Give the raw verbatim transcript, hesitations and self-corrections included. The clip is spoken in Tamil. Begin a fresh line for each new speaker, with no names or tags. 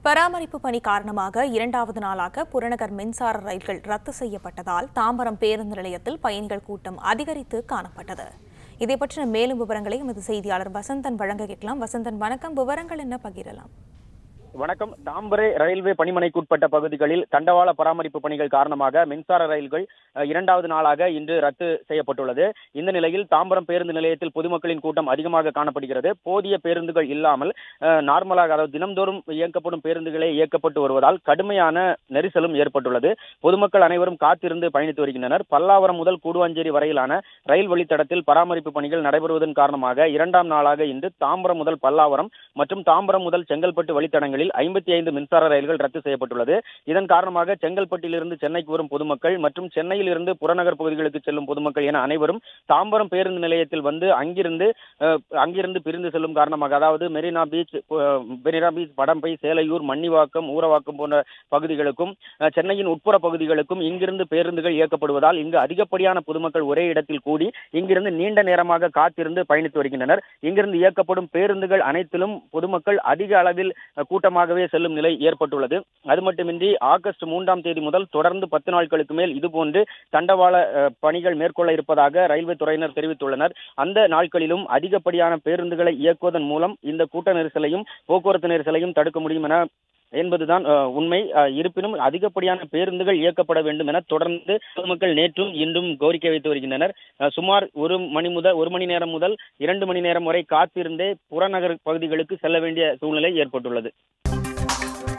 பராமரிப்பு பணி காரணமாக இரண்டாவது நாளாக புறநகர் மின்சார ரயில்கள் ரத்து செய்யப்பட்டதால் தாம்பரம் பேருந்து நிலையத்தில் பயணிகள் கூட்டம் அதிகரித்து காணப்பட்டது. இதை பற்றின மேலும் விவரங்களை எமது செய்தியாளர் வசந்தன் வழங்க கேட்கலாம். வசந்தன், வணக்கம். விவரங்கள் என்ன பகிரலாம்?
வணக்கம். தாம்பரே ரயில்வே பணிமனைக்குட்பட்ட பகுதிகளில் தண்டவாள பராமரிப்பு பணிகள் காரணமாக மின்சார ரயில்கள் இரண்டாவது நாளாக இன்று ரத்து செய்யப்பட்டுள்ளது. இந்த நிலையில் தாம்பரம் பேருந்து நிலையத்தில் பொதுமக்களின் கூட்டம் அதிகமாக காணப்படுகிறது. போதிய பேருந்துகள் இல்லாமல் நார்மலாக, அதாவது தினம்தோறும் இயக்கப்படும் பேருந்துகளே இயக்கப்பட்டு வருவதால் கடுமையான நெரிசலும் ஏற்பட்டுள்ளது. பொதுமக்கள் அனைவரும் காத்திருந்து பயணித்து வருகின்றனர். பல்லாவரம் முதல் கூடுவாஞ்சேரி வரையிலான ரயில் வழித்தடத்தில் பராமரிப்பு பணிகள் நடைபெறுவதன் காரணமாக இரண்டாம் நாளாக இன்று தாம்பரம் முதல் பல்லாவரம் மற்றும் தாம்பரம் முதல் செங்கல்பட்டு வழித்தடங்களில் ஐம்பத்தி ஐந்து மின்சார ரயில்கள் ரத்து செய்யப்பட்டுள்ளது. இதன் காரணமாக செங்கல்பட்டிலிருந்து சென்னைக்கு வரும் பொதுமக்கள் மற்றும் சென்னையில் இருந்து புறநகர் பகுதிகளுக்கு செல்லும் பொதுமக்கள் என அனைவரும் தாம்பரம் பேருந்து நிலையத்தில் வந்து அங்கிருந்து அங்கிருந்து பிரிந்து செல்லும் காரணமாக, அதாவது மெரினா பீச் மெரினா பீச் படம்பை, சேலையூர், மன்னிவாக்கம், ஊரவாக்கம் போன்ற பகுதிகளுக்கும் சென்னையின் உட்புற பகுதிகளுக்கும் இங்கிருந்து பேருந்துகள் இயக்கப்படுவதால் இங்கு அதிகப்படியான பொதுமக்கள் ஒரே இடத்தில் கூடி இங்கிருந்து நீண்ட நேரமாக காத்திருந்து பயணித்து வருகின்றனர். இங்கிருந்து இயக்கப்படும் பேருந்துகள் அனைத்திலும் பொதுமக்கள் அதிக அளவில் கூட்டம் வே செல்லும் நிலை ஏற்பட்டுள்ளது. அது மட்டுமின்றி ஆகஸ்ட் மூன்றாம் தேதி முதல் தொடர்ந்து பத்து நாட்களுக்கு மேல் இதுபோன்று தண்டவாள பணிகள் மேற்கொள்ள இருப்பதாக ரயில்வே துறையினர் தெரிவித்துள்ளனர். அந்த நாட்களிலும் அதிகப்படியான பேருந்துகளை இயக்குவதன் மூலம் இந்த கூட்ட நெரிசலையும் போக்குவரத்து நெரிசலையும் தடுக்க முடியும் என என்பதுதான் உண்மை. இருப்பினும் அதிகப்படியான பேருந்துகள் இயக்கப்பட வேண்டும் என தொடர்ந்து பொதுமக்கள் நேற்றும் இன்றும் கோரிக்கை வைத்து வருகின்றனர். சுமார் ஒரு மணி முதல் ஒரு மணி நேரம் முதல் இரண்டு மணி நேரம் வரை காத்திருந்தே புறநகர் பகுதிகளுக்கு செல்ல வேண்டிய சூழ்நிலை ஏற்பட்டுள்ளது.